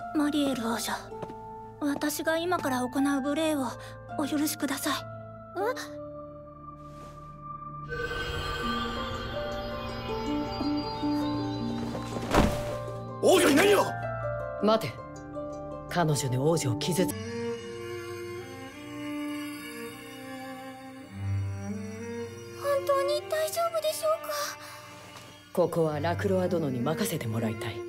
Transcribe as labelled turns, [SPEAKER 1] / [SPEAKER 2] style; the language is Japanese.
[SPEAKER 1] マリエル王女、私が今から行う無礼をお許しください。
[SPEAKER 2] 王女に何を。
[SPEAKER 3] 待て、彼女で王女を傷つ。
[SPEAKER 1] 本当に大丈夫でしょうか。
[SPEAKER 3] ここはラクロワ殿に任せてもらいたい。